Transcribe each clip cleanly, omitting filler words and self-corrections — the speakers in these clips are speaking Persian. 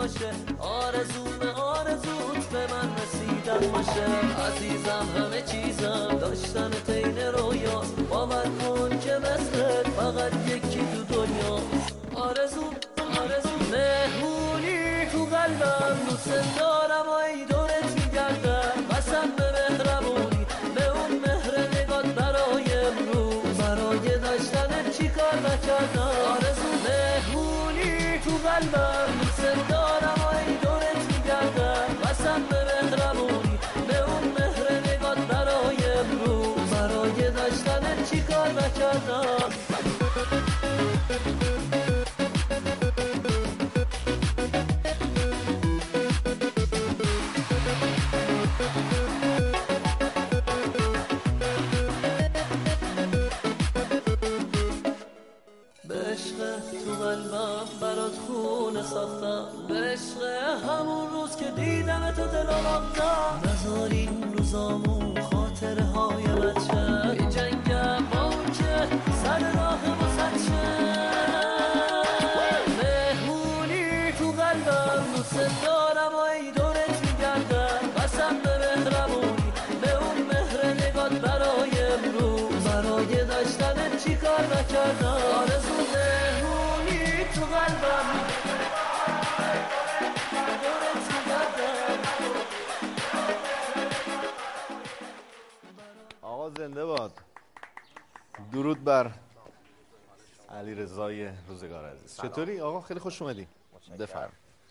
باشه، آرزوت به من رسیدن باشه. عزیزم همه چیزم داشتن تین رویاست، باور کن که مثلت فقط یکی تو دنیاست. آرزو مهمونی تو قلبم، دوست دارم و ای دورت میگردم، قسم به مهربونی به اون مهر نگات برای امروز، برای داشتن چی کار نکردم. آرزو مهمونی تو قلبم، دوست دارم و ای دورت میگردم، قسم به مهربونی به اون مهر نگات برای امروز، برای داشتن چی کار نکردم. به عشق همون روز که دیدم تو دلم آمدم، نذار این روزامون خاطره های بچه بی جنگم با اون که سر راه واسد شه. مهمونی تو قلبم، دوست دارم و ای دورت میگردم، قسم به مهربونی به اون مهر نگات برای امروز، برای داشتن چی کار نکردم. آرزو مهمونی تو قلبم. آقا زنده باد. درود بر علیرضای روزگار عزیز. چطوری آقا؟ خیلی خوش اومدی. بفرم.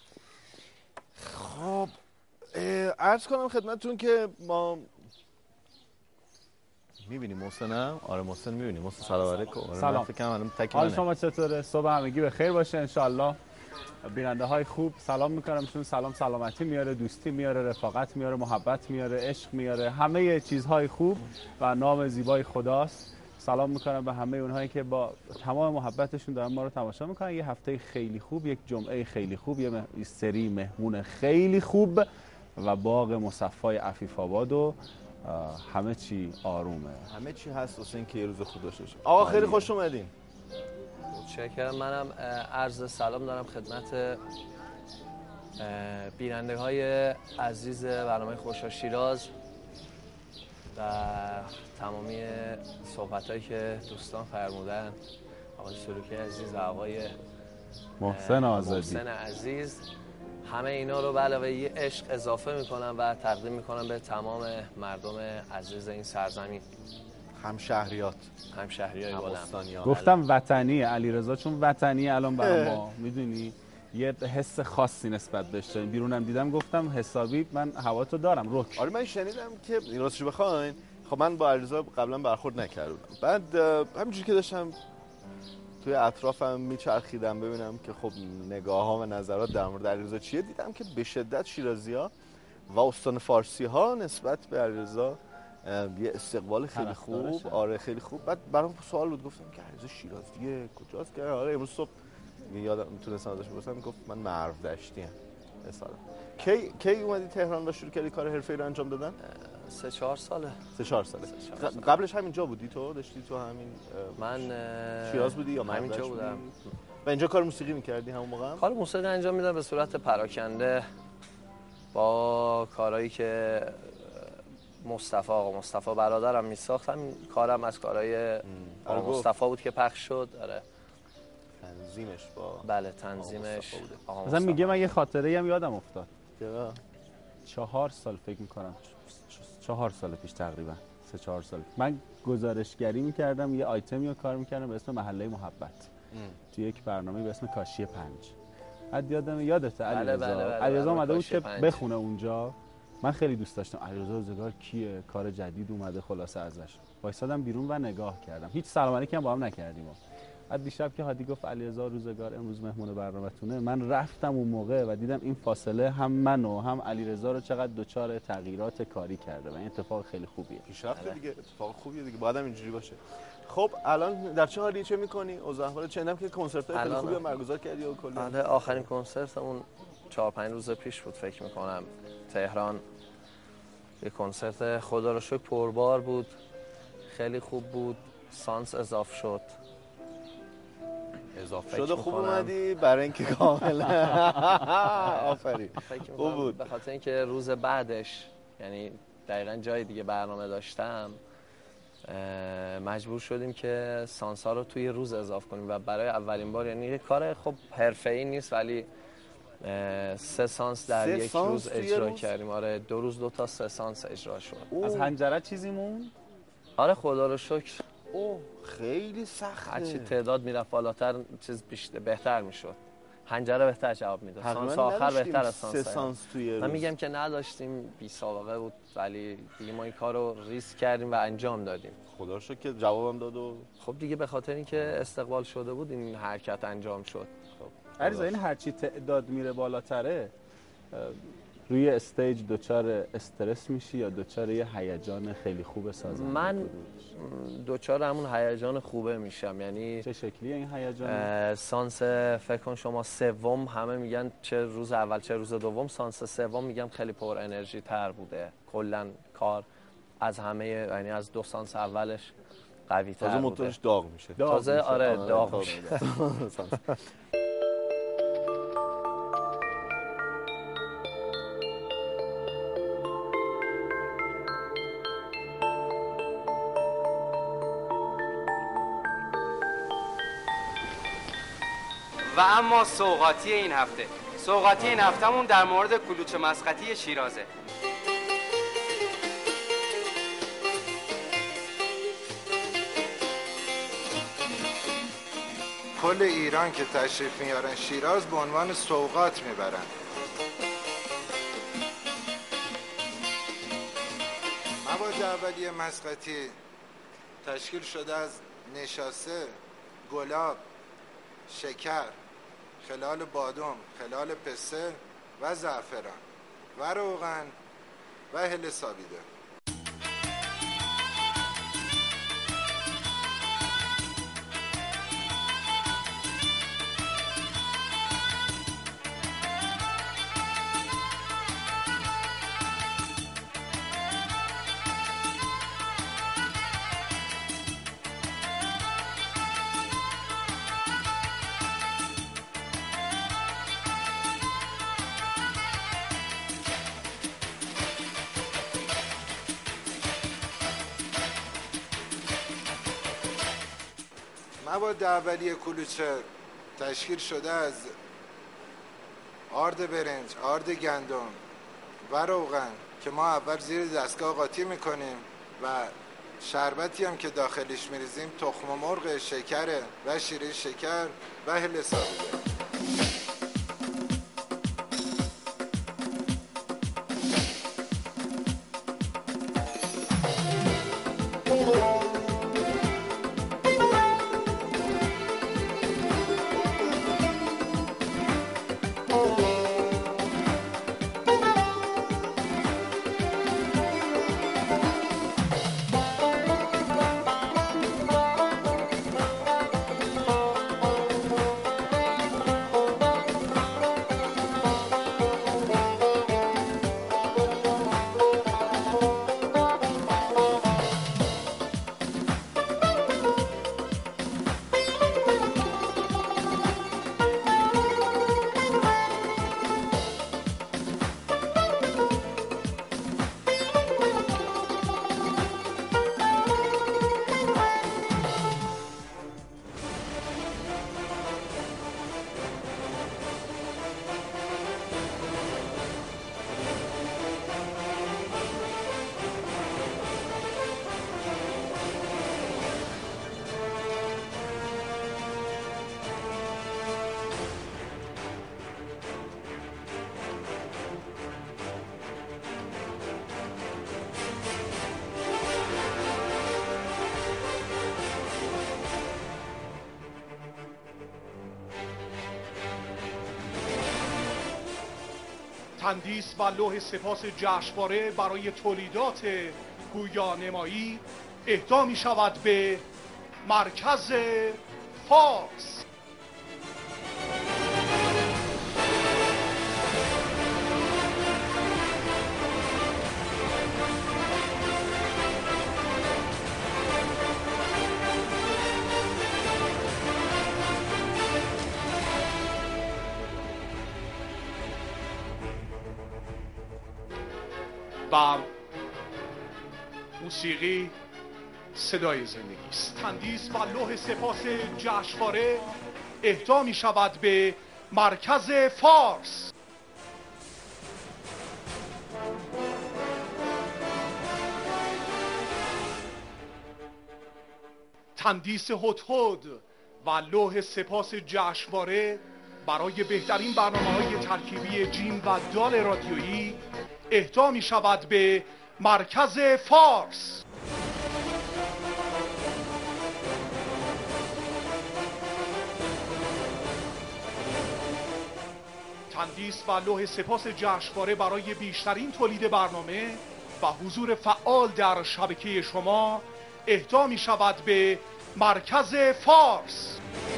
خب عرض کنم خدمتتون که ما میبینیم محسنم. آره محسن میبینیم. محسن سلام علیکم. سلام. حال شما چطوره؟ صبح همگی به خیر باشه ان شاء الله. بیننده های خوب سلام میکنم چون سلام سلامتی میاره، دوستی میاره، رفاقت میاره، محبت میاره، عشق میاره، همه چیزهای خوب و نام زیبای خداست. سلام میکنم به همه اونهایی که با تمام محبتشون دارن ما رو تماشا میکنن. یه هفته خیلی خوب، یک جمعه خیلی خوب، یه سری مهمون خیلی خوب و باغ مصفای عفیف آباد و همه چی آرومه، همه چی هست واسه اینکه یه روز خوب داشته باشیم. آقا خیلی خوش اومدین. متشکرم. منم عرض سلام دارم خدمت بیننده های عزیز برنامه خوشا شیراز و تمامی صحبت هایی که دوستان فرمودن، آقای سلوکی عزیز و آقای محسن عزیز، همه اینا رو به علاوه یه عشق اضافه میکنم و تقدیم میکنم به تمام مردم عزیز این سرزمین، همشهریای بودم. گفتم وطنی علیرضا چون وطنی الان برای ما میدونی یه حس خاصی نسبت بهش داریم. بیرونم دیدم گفتم حسابی من هواتو دارم رک. آره من شنیدم که راستش بخواین خب من با علیرضا قبلا برخورد نکردم. بعد همینجوری که داشتم توی اطرافم میچرخیدم ببینم که خب نگاه ها و نظرات در مورد علیرضا چیه، دیدم که به شدت شیرازی‌ها و استان فارسی‌ها نسبت به علیرضا یه استقبال خیلی خوب. آره خیلی خوب. بعد برام سوال بود، گفتم که علیرضا شیرازیه کجاست؟ که آره امروز صبح یادم میتونستم ازش بپرسم، میگفت من مرو دشتیم. مثلا کی اومدی تهران و شروع کردی کار حرفه‌ای رو انجام دادن؟ 3-4 ساله. 3-4 ساله. قبلش همینجا بودی تو؟ داشتی تو همین من شیراز بودی یا همینجا بودم؟ و اینجا کار موسیقی می‌کردی همون موقع؟ کار موسیقی انجام میدم به صورت پراکنده با کارهایی که مصطفی برادرم میساختم. کارم از کارهای مصطفی بود که پخش شد. آره تنظیمش با بله تنظیمش مثلا میگه من یه خاطره هم یادم افتاد. 4 سال فکر میکنم 4 سال پیش تقریبا 3-4 سال من گزارشگری میکردم، یه آیتمی رو کار میکردم به اسم محله محبت تو یک برنامه به اسم کاشی 5. بعد یادته علیرضا اومده بود که بخونه اونجا. من خیلی دوست داشتم علیرضا روزگار کیه، کار جدید اومده، خلاصه ازش وایسادم بیرون و نگاه کردم. هیچ سلام علیکی هم با هم نکردیم. بعد دیشب که هادی گفت علیرضا روزگار امروز مهمون برنامه‌تونه، من رفتم اون موقع و دیدم این فاصله هم منو هم علیرضا رو چقدر دچار تغییرات کاری کرده و این اتفاق خیلی خوبیه. پیشرفت دیگه، اتفاق خوبیه دیگه، بعدم اینجوری باشه. خب الان در چه حالی، چه می‌کنی؟ اوضاع احوالت چه؟ که کنسرت‌های خیلی خوبی برگزار کردی و کلی. آره آخرین کنسرتمون 4-5 روز پیش بود فکر می‌کنم تهران. یه کنسرت خدا رو شکر پربار بود، خیلی خوب بود. سانس اضاف شد. اضافه شده خوب اومدی برای اینکه کاملا آفرین خوب بود. به خاطر اینکه روز بعدش یعنی دقیقاً جای دیگه برنامه داشتم، مجبور شدیم که سانس‌ها رو توی روز اضافه کنیم و برای اولین بار، یعنی یه کار خب حرفه‌ای نیست ولی 3 سانس در یک روز اجرا کردیم. آره 2 روز 2 تا 3 سانس اجرا شد. از حنجره چیزی مون؟ آره خدا رو شکر. خیلی سخته. هرچی تعداد میرفت بالاتر چیز بهتر میشد. حنجره بهتر جواب میداد. سانس آخر بهتر از سانس. 3 سانس توی روز. من میگم که نداشتیم، بی سابقه بود، ولی دیگه ما این کارو ریسک کردیم و انجام دادیم. خدا رو شکر که جوابم داد و خب دیگه به خاطر اینکه استقبال شده بود این حرکت انجام شد. خب عریضا این هرچی تعداد میره بالاتره روی استیج دوچار استرس میشی یا دوچار یه هیجان خیلی خوب سازنده؟ من دوچار همون هیجان خوبه میشم. یعنی چه شکلیه این هیجان؟ سانس فکر کن شما سوم، همه میگن چه روز اول چه روز دوم، سانس سوم میگم خیلی پر انرژی تر بوده کلا کار از همه، یعنی از 2 سانس اولش قوی تر بوده. تازه موتورش داغ میشه. تازه آره داغ میشه. و اما سوغاتی این هفتهمون در مورد کلوچه مسقطی شیرازه. کل ایران که تشریف میارن شیراز به عنوان سوغات میبرن. مواد اولیه مسقطی تشکیل شده از نشاسته، گلاب، شکر، خلال بادام، خلال پسته و زعفران و روغن و هل سابیده. مواد اولیه کلوچه تشکیل شده از آرد برنج، آرد گندم و روغن که ما اول زیر دستگاه قاطی میکنیم و شربتی هم که داخلش میریزیم تخم مرغ، شکر و شیره شکر و هل سابیده. تندیس و لوح سپاس جشنواره برای تولیدات گویانمایی اهدا می شود به مرکز فارس. و موسیقی صدای زندگی است. تندیس و لوح سپاس جشنواره اهدا می شود به مرکز فارس. تندیس هدهد و لوح سپاس جشنواره برای بهترین برنامه‌های ترکیبی جیم و دال رادیویی اهدا می شود به مرکز فارس. تندیس و لوح سپاس جشنواره برای بیشترین تولید برنامه و حضور فعال در شبکه شما اهدا می شود به مرکز فارس.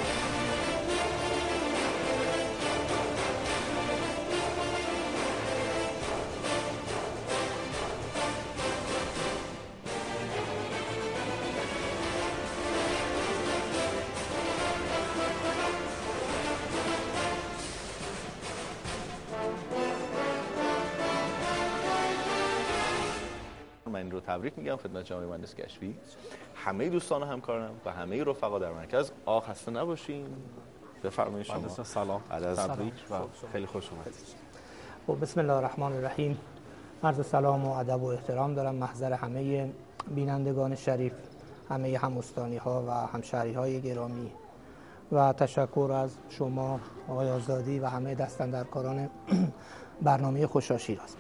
من این رو تبریک میگم خدمت جناب مهندس کشفی، همه دوستان و همکارانم و همه رفقا در مرکز. خسته نباشین. بفرمایید شما. سلام. تبریک و خیلی خوش اومدید. خب بسم الله الرحمن الرحیم. عرض سلام و ادب و احترام دارم محضر همه بینندگان شریف، همه هم‌استانی ها و همشهری های گرامی و تشکر از شما آقای آزادی و همه دستاندرکاران برنامه خوشا شیراز.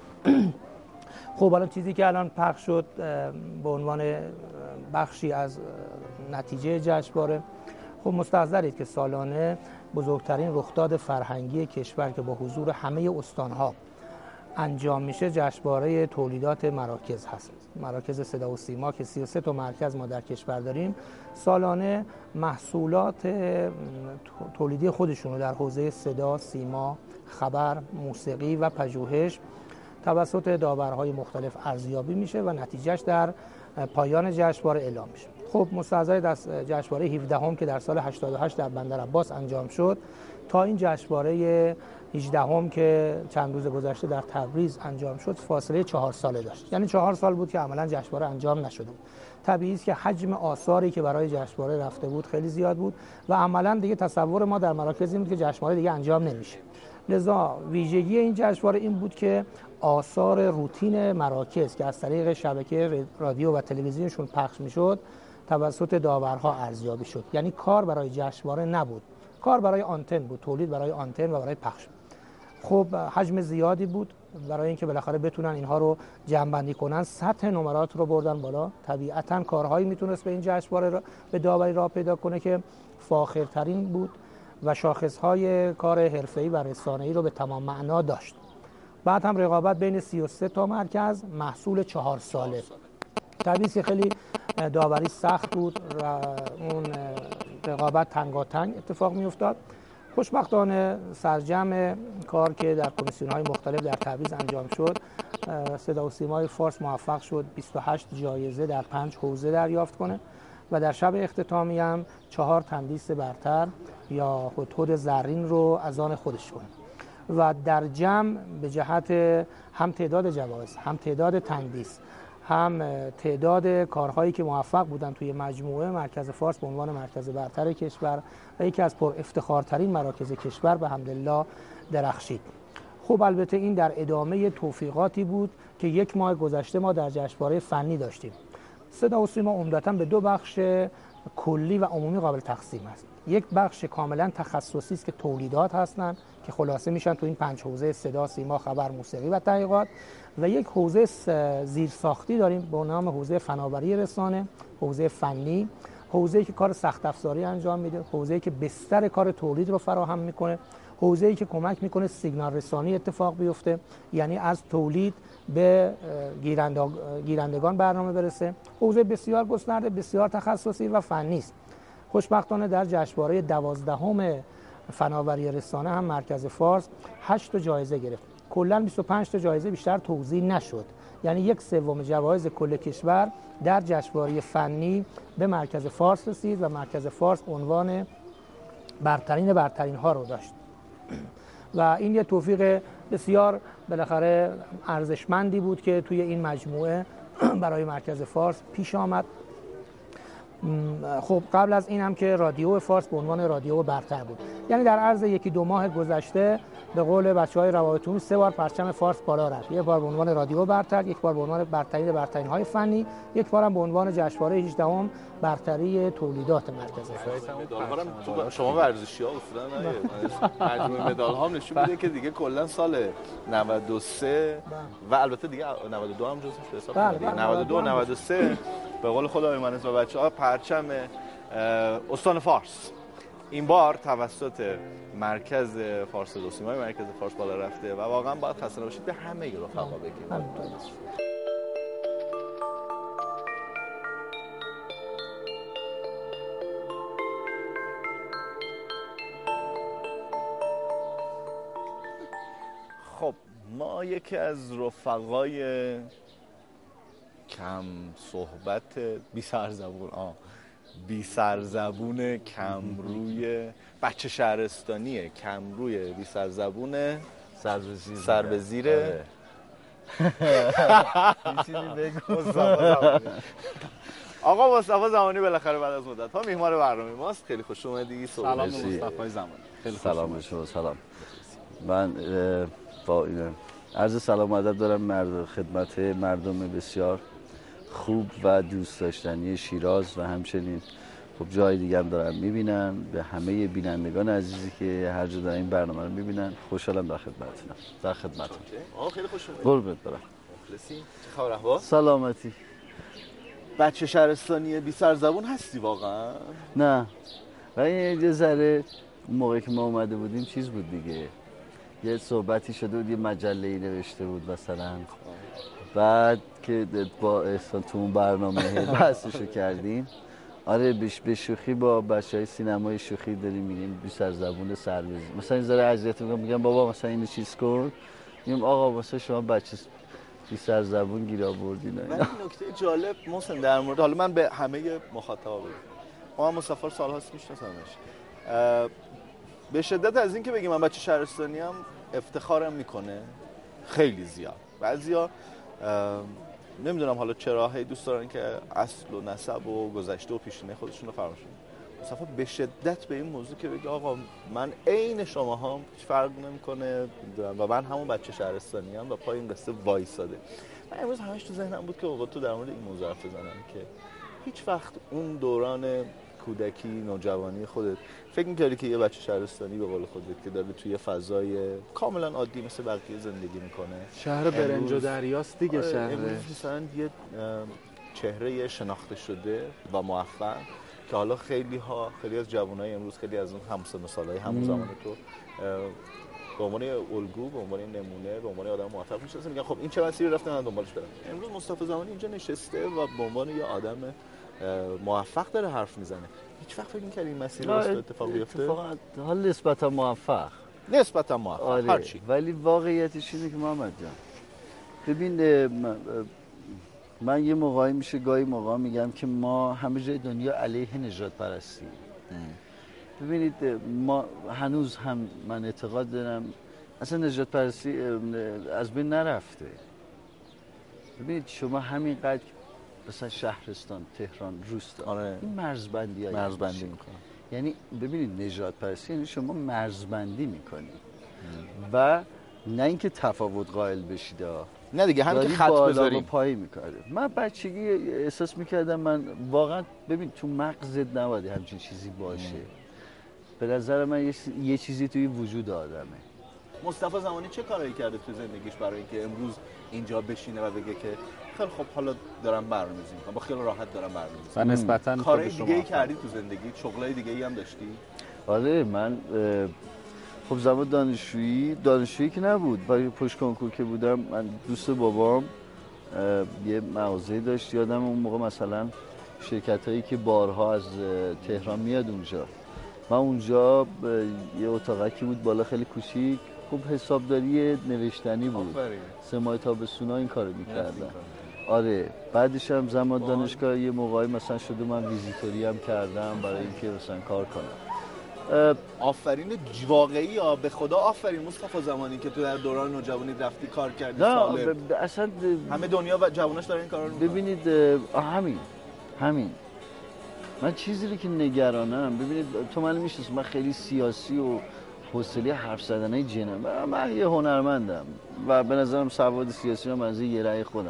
خب الان چیزی که الان پخش شد به عنوان بخشی از نتیجه جشنواره، خب مستحضرید که سالانه بزرگترین رخداد فرهنگی کشور که با حضور همه استانها انجام میشه جشنواره تولیدات مراکز هست. مراکز صدا و سیما که 33 تا مرکز ما در کشور داریم، سالانه محصولات تولیدی خودشون رو در حوزه صدا، سیما، خبر، موسیقی و پژوهش توسط داورهای مختلف ارزیابی میشه و نتیجهش در پایان جشنواره اعلام میشه. خب مستحضر از جشنواره 17 که در سال 88 در بندر عباس انجام شد تا این جشنواره 18 که چند روز گذشته در تبریز انجام شد فاصله 4 ساله داشت. یعنی 4 سال بود که عملا جشنواره انجام نشده بود. طبیعی است که حجم آثاری که برای جشنواره رفته بود خیلی زیاد بود و عملا دیگه تصور ما در مراکز این بود که جشنواره دیگه انجام نمیشه. لذا ویژگی این جشنواره این بود که آثار روتین مراکز که از طریق شبکه رادیو و تلویزیونشون پخش میشد توسط داورها ارزیابی شد. یعنی کار برای جشنواره نبود، کار برای آنتن بود، تولید برای آنتن و برای پخش. خب حجم زیادی بود برای اینکه بالاخره بتونن اینها رو جمع‌بندی کنن، سطح نمرات رو بردن بالا. طبیعتاً کارهایی میتونست به این جشنواره به داوری راه پیدا کنه که فاخرترین بود و شاخصهای کار حرفه‌ای و رسانه‌ای رو به تمام معنا داشت. بعد هم رقابت بین 33 تا مرکز محصول 4 ساله. طبیعی که خیلی داوری سخت بود و اون رقابت تنگاتنگ اتفاق می‌افتاد. خوشبختانه سرجم کار که در کمیسیون‌های مختلف در تبریز انجام شد، صدا و سیمای فارس موفق شد 28 جایزه در 5 حوزه دریافت کنه و در شب اختتامی هم 4 تندیس برتر یا هدهد زرین رو از آن خودش کنه و در جمع به جهت هم تعداد جوایز، هم تعداد تندیس، هم تعداد کارهایی که موفق بودن توی مجموعه مرکز فارس به عنوان مرکز برتر کشور و یکی از پر افتخارترین مراکز کشور به حمدالله درخشید. خب البته این در ادامه توفیقاتی بود که 1 ماه گذشته ما در جشنواره فنی داشتیم. صدا و سیما عمدتاً به 2 بخش کلی و عمومی قابل تقسیم است. یک بخش کاملا تخصصی است که تولیدات هستند که خلاصه میشن تو این 5 حوزه صدا، سیما، خبر، موسیقی و تحقیقات، و یک حوزه زیرساختی داریم به نام حوزه فناوری رسانه، حوزه فنی، حوزه‌ای که کار سخت افزاری انجام میده، حوزه‌ای که بستر کار تولید رو فراهم میکنه، حوزه‌ای که کمک میکنه سیگنال رسانی اتفاق بیفته، یعنی از تولید به گیرندگان برنامه برسه. حوزه بسیار گسترده، بسیار تخصصی و فنی است. خوشبختانه در جشنواره 12 فناوری رسانه هم مرکز فارس 8 تا جایزه گرفت. کلاً 25 تا جایزه، بیشتر توزیع نشد. یعنی 1/3 جوایز کل کشور در جشنواره فنی به مرکز فارس رسید و مرکز فارس عنوان برترین ها رو داشت و این یه توفیق بسیار بالاخره ارزشمندی بود که توی این مجموعه برای مرکز فارس پیش آمد. خب قبل از این هم که رادیو فارس به عنوان رادیو برتر بود، یعنی در عرض 1-2 ماه گذشته به قول بچه‌های روابط 3 بار پرچم فارس بالا رفت. یک بار به عنوان رادیو برتر، یک بار به عنوان برترین‌های فنی، یک بار هم به عنوان جشنواره 18ام برتری تولیدات مرکز فارس. شما ورزشی‌ها اصلا مجموعه مدال‌ها نشون میده که دیگه کلا سال 93 و البته دیگه 92 هم جزوش به حساب میاد. 92 93 به قول خود آقای مهندس و بچه‌ها پرچم استان فارس این بار توسط مرکز فارس دوسیمای مرکز فارس بالا رفته و واقعا باید خسته نباشید به همه رفقا بگیم. خب ما یکی از رفقای کم صحبت بی سرزبون کمروی بچه شهرستانیه، کمروی بی سرزبون سربزیر آقا مصطفی زمانی بالاخره بعد از مدت ها میهمان برنامه ماست. خیلی خوش اومدی. سلام مصطفی زمانی. خیلی سلام شما. سلام. من با این عرض سلام و ادب دارم خدمت مردم بسیار خوب و دوست داشتنی شیراز و همچنین خب جای دیگه هم دارن میبینن. به همه بینندگان عزیزی که هر جا دارن این برنامه رو میبینن خوشحالم در خدمتتونم. در خدمتتون. آقا خیلی خوش اومدید. قربونت برم. مخلصی. چه خبر احوال؟ سلامتی. بچه شهرستانی بی سرزبون هستی واقعا؟ نه. و یه ذره موقعی که ما اومده بودیم چیز بود دیگه. یه صحبتی شده بود، یه مجله‌ای نوشته بود مثلا. بعد که با احسان تو اون برنامه بحثشو کردیم، آره به شوخی با بچهای سینمای شوخی داریم میگیم بی سرزبون سربزیر. مثلا این ذره اذیت میگم بابا مثلا اینو چیز کن، میگم آقا واسه شما بچه بی سرزبون گیر آوردین. من این نکته جالب محسن در مورد، حالا من به همه مخاطبا بگم، ما مصطفی رو سال‌هاست میشناسمش، به شدت از این که بگیم من بچه شهرستانی ام افتخارم میکنه خیلی زیاد. بعضیا نمیدونم حالا چرا هی دوست دارن که اصل و نسب و گذشته و پیشینه خودشون رو فراموش کنن. مصطفی به شدت به این موضوع که بگه آقا من عین شماها هیچ فرق نمیکنه و من همون بچه شهرستانی ام و پای این قصه وایساده. من امروز همش تو ذهنم بود که آقا تو در مورد این موضوع حرف بزنم که هیچ وقت اون دوران کودکی نوجوانی خودت فکر می‌کردی که یه بچه شهرستانی به قول خودت که داره توی فضای کاملا عادی مثل بقیه زندگی میکنه، شهر برنج و دریاست دیگه، شهر امروز مثلا یه چهره شناخته شده و موفق که حالا خیلی از جوانای امروز، خیلی از اون همسن و سالای همون زمان تو به عنوان الگو، به عنوان نمونه، به عنوان آدم موفق میشناسن، میگن خب این چه مسیری رفته من دنبالش برم. امروز مصطفی زمانی اینجا نشسته و به عنوان یه آدم موفق داره حرف میزنه. هیچ وقت فکر می‌کردی این مسیر راست اتفاق بیفته؟ اتفاقا حال نسبتا موفق. آره. هرچی. ولی واقعیتش اینه که محمد جان ببین، من یه موقعی میشه گاهی موقع میگم که ما همه جای دنیا علیه نژاد پرستی. ببینید ما هنوز هم من اعتقاد دارم اصلا نژاد پرستی از بین نرفته. ببینید شما همینقدر مثلا شهرستان، تهران، روستا، آره. این مرزبندی میکنن. یعنی ببینید نژاد پرستی یعنی شما مرزبندی میکنید و نه اینکه تفاوت قائل بشید، نه دیگه همین که خط بذاریم پایی میکنه. من بچگی احساس میکردم من واقعا ببین تو مغزت نباید همچین چیزی باشه. به نظر من یه چیزی توی وجود آدمه. مصطفی زمانی چه کارایی کرده تو زندگیش برای اینکه امروز اینجا بشینه و بگه که خیلی خب حالا دارم برنامه‌ریزی می‌کنم، با خیال راحت دارم برنامه‌ریزی و نسبتاً کارهای دیگه‌ای کردی تو زندگی؟ شغلای دیگه‌ای هم داشتی؟ آره من خب زمان دانشجویی که نبود، برای پشت کنکور که بودم من دوست بابام یه مغازه‌ای داشت. یادم اون موقع مثلا شرکتایی که بارها از تهران میاد اونجا، من اونجا یه اتاقکی بود بالا خیلی کوچیک، خب حسابداری نوشتنی بود. 3 ماه تابستونا این کارو می‌کردم. آره بعدش هم زمان دانشگاه یه موقعی مثلا شده من ویزیتوری هم کردم برای اینکه مثلا کار کنم. آفرین واقعی یا به خدا آفرین مصطفی زمانی که تو در دوران نوجوانی رفتی کار کردی سالم. اصلا همه دنیا و جواناش دارن این کارا رو میکنن. ببینید همین من چیزی رو که نگرانم، ببینید تو من میشناسی، من خیلی سیاسی و حوصله حرف زدنای جنم، من یه هنرمندم و به نظرم سواد سیاسی هم از یه رأی خودمه.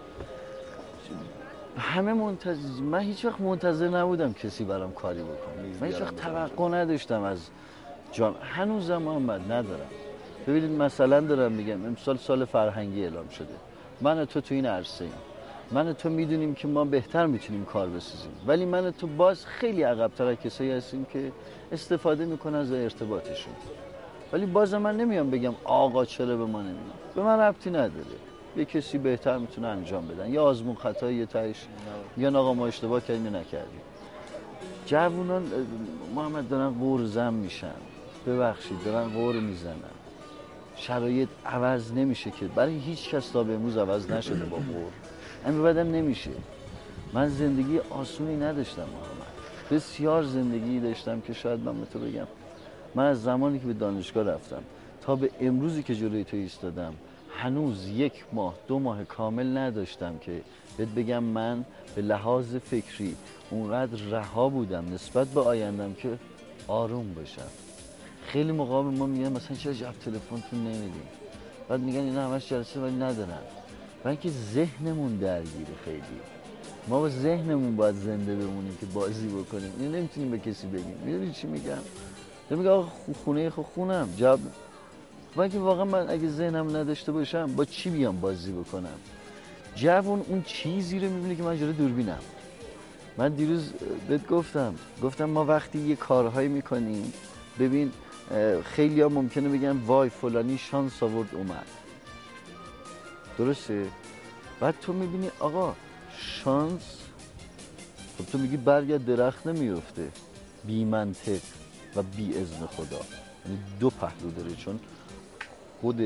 همه من هیچ وقت منتظر نبودم کسی برام کاری بکنه. من هیچ وقت توقع نداشتم از هنوزم محمد ندارم. ببینید مثلا دارم میگم امسال سال فرهنگی اعلام شده، من و تو این عرصه ایم، من و تو میدونیم که ما بهتر میتونیم کار بسازیم، ولی من و تو باز خیلی عقب‌تر از کسایی هستیم که استفاده میکنن از ارتباطشون. ولی باز من نمیام بگم آقا چرا به ما نمیاد، به من ربطی نداره، یه کسی بهتر میتونه انجام بدن، یا آزمون خطایی یه تهش میگن آقا ما اشتباه کردیم یا نکردیم. جوونان محمد دارن قرضم میشن، ببخشید دارن قور میزنن، شرایط عوض نمیشه که برای هیچ کس تا به امروز عوض نشده با قور، همین بعدم نمیشه. من زندگی آسونی نداشتم محمد، بسیار زندگی داشتم که شاید من به تو بگم من از زمانی که به دانشگاه رفتم تا به امروزی که جلوی تو ایستادم هنوز 1 ماه 2 ماه کامل نداشتم که بهت بگم من به لحاظ فکری اونقدر رها بودم نسبت به آیندم که آروم باشم. خیلی موقع ما میگن مثلا چرا جواب تلفنتون نمیدیم، بعد میگن اینا همش جلسه ولی ندارن، برای اینکه ذهنمون درگیره. خیلی ما با ذهنمون باید زنده بمونیم که بازی بکنیم، اینو نمیتونیم به کسی بگیم. میدونی چی میگم؟ میگه آقا خونه خونم جواب، من که واقعا من اگه ذهنم نداشته باشم با چی بیام بازی بکنم؟ جوون اون چیزی رو میبینه که من جلوی دوربینم. من دیروز بهت گفتم ما وقتی یه کارهایی میکنیم، ببین خیلی ها ممکنه بگن وای فلانی شانس آورد اومد، درسته؟ بعد تو میبینی آقا شانس، خب تو میگی برگرد درخت نمیفته، بی منطق و بی اذن خدا، یعنی 2 پهلو داره، چون خود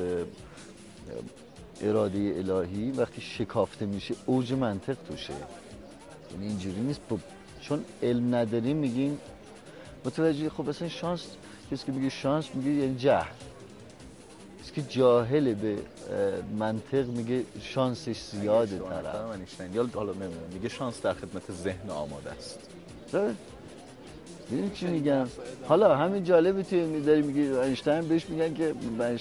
اراده الهی وقتی شکافته میشه اوج منطق توشه، یعنی اینجوری نیست چون علم نداری میگین متوجه. خب اصلا شانس، کسی که میگه شانس میگه یعنی جهل، کسی که جاهل به منطق میگه شانسش زیاده طرف. یا حالا نمیدونم میگه شانس در خدمت ذهن آماده است. ببین چی میگم، حالا همین جالبه توی میذاری میگه اینشتین بهش میگن که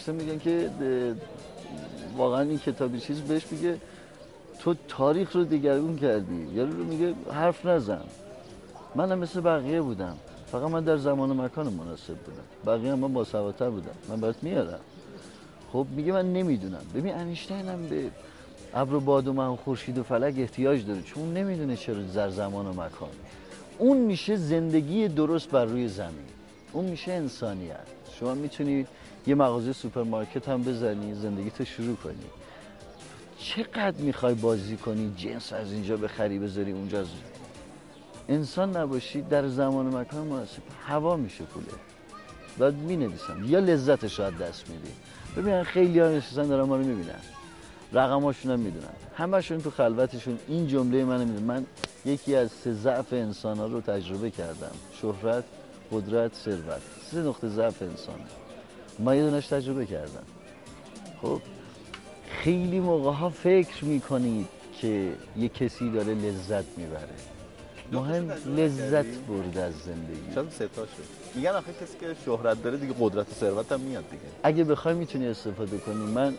واقعا این کتابی چیز بهش میگه تو تاریخ رو دگرگون کردی، یارو رو میگه حرف نزن. منم مثل بقیه بودم، فقط من در زمان و مکان مناسب بودم، بقیه هم من باسوادتر بودم، من برات میارم. خب میگه من نمیدونم. ببین اینشتین هم به ابر و باد و مه و خورشید و فلک احتیاج داره، چون نمیدونه چرا در زمان و مکان. اون میشه زندگی درست بر روی زمین، اون میشه انسانیت. شما میتونی یه مغازه سوپرمارکت هم بزنی زندگی تو شروع کنی، چقدر میخوای بازی کنی جنس از اینجا بخری بذاری اونجا، انسان نباشی در زمان و مکان مناسب هوا میشه پوله. بعد مینویسم یا لذتش رو دست میدی. ببین خیلی ها نشستن دارن ما رو میبینن، رقماشون هم میدونن، همشون تو خلوتشون این جمله منو میدونن. من یکی از 3 ضعف انسان ها رو تجربه کردم، شهرت، قدرت، ثروت. 3 نقطه ضعف انسان ما یه دونش تجربه کردم. خب خیلی موقع ها فکر میکنید که یه کسی داره لذت میبره، مهم لذت برده از زندگی. شاید 3 تا شد. میگن آخه کسی که شهرت داره دیگه قدرت و ثروت هم میاد دیگه. اگه بخوای میتونی استفاده کنی. من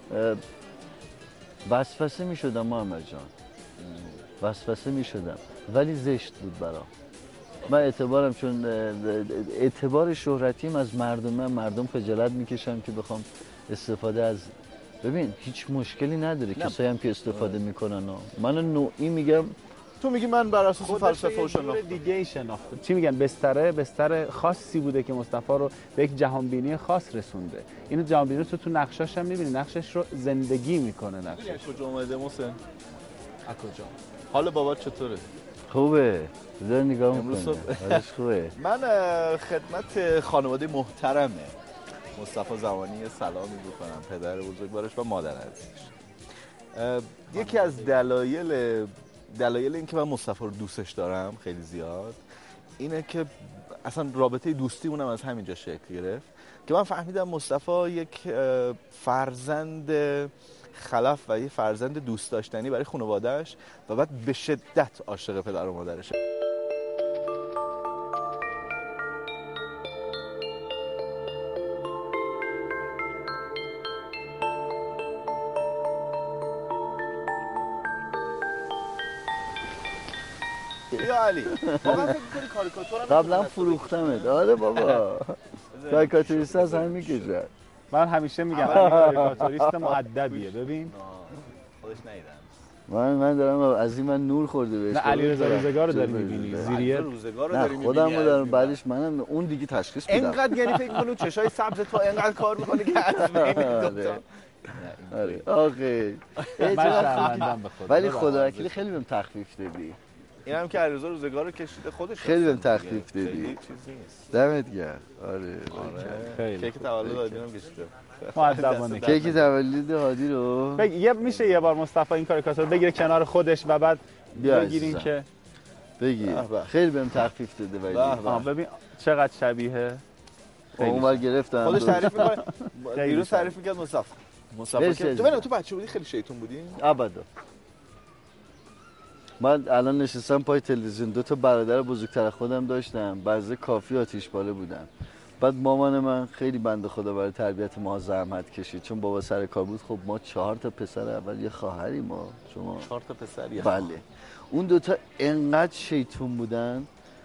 وسوسه میشدم محمد جان، وسوسه میشدم، ولی زشت بود برام. من اعتبارم، چون اعتبار شهرتیم از مردم خجالت میکشم که بخوام استفاده از. ببین هیچ مشکلی نداره کسایی هم که استفاده میکنن. من نوعی میگم، تو میگی من بر اساس فلسفه و شناخت دیگه ای شناخته. چی میگن بستر خاصی بوده که مصطفی رو به یک جهانبینی خاص رسونده. اینو جهانبینی رو تو نقشاش هم میبینی، نقشش رو زندگی میکنه. نقشش کجا اومده محسن؟ از کجا؟ حال بابا چطوره؟ خوبه. بذار نگاه میکنم. حالش خوبه. من خدمت خانواده محترمه مصطفی زمانی سلامی بکنم، پدر بزرگوارش و مادر عزیزش. یکی از دلایل این که من مصطفی رو دوستش دارم خیلی زیاد اینه که اصلا رابطه دوستیمون هم از همینجا شکل گرفت که من فهمیدم مصطفی یک فرزند خلف و یه فرزند دوست داشتنی برای خانواده‌اش و بعد به شدت عاشق پدر و مادرشه. یا علی واقعا فکر می‌کنی کاریکاتور قبلا فروختمت. آره بابا کاریکاتوریست از همین میکشه. من همیشه میگم کاریکاتوریست مؤدبیه. ببین خودش ندیدم. من دارم از این من نور خورده بهش. نه علیرضا روزگار رو داری می‌بینی. زیریه روزگار رو داری می‌بینی. خودم رو دارم بعدش منم اون دیگه تشخیص میدم. اینقدر یعنی فکر کنم چشای سبز تو اینقدر کار می‌کنه که از بین دوتا. آره آخه من شرمندم به خدا. ولی خدا وکیلی خیلی بهم تخفیف دادی. اینم که علیرضا روزگار رو کشیده خودش خیلی بهم تخفیف دادی. چیزی نیست. دمت گرم. آره خیلی کیک تولد هادی هم کشیده. مؤدبانه. کیک تولد هادی رو میشه یه بار مصطفی این کاریکاتور رو بگیره کنار خودش و بعد بگیرین که بگیر. خیلی بهم تخفیف داده ولی ببین چقدر شبیه. اونور گرفتم. خودش تعریف می‌کنه. دیروز تعریف می‌کرد مصطفی که تو بچه بودی خیلی شیطون بودی؟ ابدا. من الان نشستم پای تلویزیون، 2 تا برادر بزرگتر خودم داشتم، بعضی کافی آتیش باله بودن. بعد مامان من خیلی بنده خدا برای تربیت ما زحمت کشید، چون بابا سر کار بود. خب ما 4 تا پسر اول یه خواهری ما. شما 4 تا پسر یه بله. اون 2 تا انقدر شیطون بودن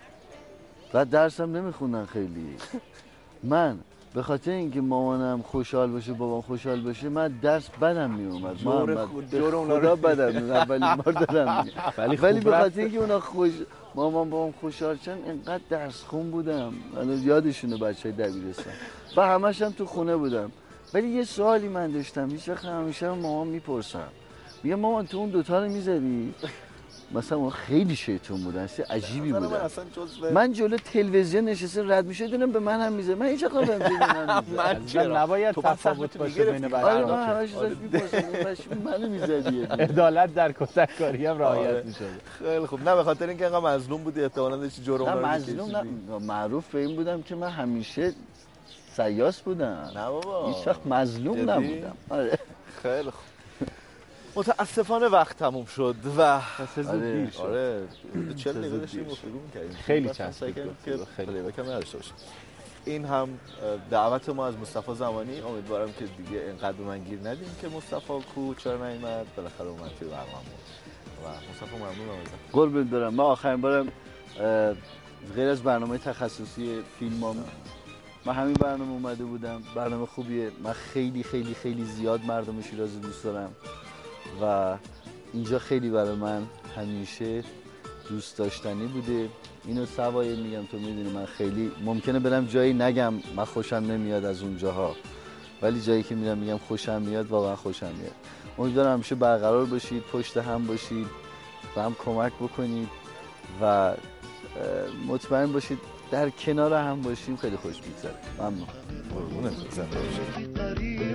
و درسم نمیخوندن خیلی. من به خاطر اینکه مامانم خوشحال باشه بابام خوشحال باشه من درس بدم میومد. جور اونا بدم اولین بار دارم. ولی به خاطر اینکه اونا مامان بابام خوشحال شدن انقدر درس خون بودم. الان یادشونه بچهای دبیرستان و همش هم تو خونه بودم. ولی یه سوالی من داشتم هیچ وقت همیشه مامان میپرسم، میگم مامان تو اون 2 تا رو میذاری؟ مثلا اون خیلی شیطون بودن، عجیبی بودن. من جلو تلویزیون نشسته رد میشه دیدم به من هم میذاره. من هیچ وقت من چرا نباید تفاوت باشه بین بچه‌ها. آره من همش میپرسم منو میذاری. عدالت در کودکاری هم رعایت میشه. خیلی خوب. نه به خاطر اینکه انقدر مظلوم بودی احتمالاً داشتی جرم رو مظلوم نه، معروف به این بودم که من همیشه سیاس بودم. نه بابا هیچ وقت مظلوم نبودم. آره خیلی خوب. متاسفانه وقت تموم شد و آره 40 دقیقه داشتیم گفتگو می‌کردیم. خیلی چسبید که خیلی بکم نداشته باشیم. این هم دعوت ما از مصطفی زمانی. امیدوارم که دیگه اینقدر به من گیر ندیم که مصطفی کو چرا نیومد. بالاخره اومد توی برنامه و مصطفی ممنونم ازت. قربونت برم. من آخرین بارم غیر از برنامه تخصصی فیلمام من همین برنامه اومده بودم. برنامه خوبیه. من خیلی خیلی خیلی زیاد مردم شیراز دوست دارم و اینجا خیلی برای من همیشه دوست داشتنی بوده. اینو سوای میگم تو میدونی من خیلی ممکنه برم جایی نگم من خوشم نمیاد از اونجاها، ولی جایی که میرم میگم خوشم میاد، واقعا خوشم میاد. امیدوارم همیشه برقرار باشید، پشت هم باشید و هم کمک بکنید و مطمئن باشید در کنار هم باشیم خیلی خوش میگذره. ممنون. قربونت. زنده باشید.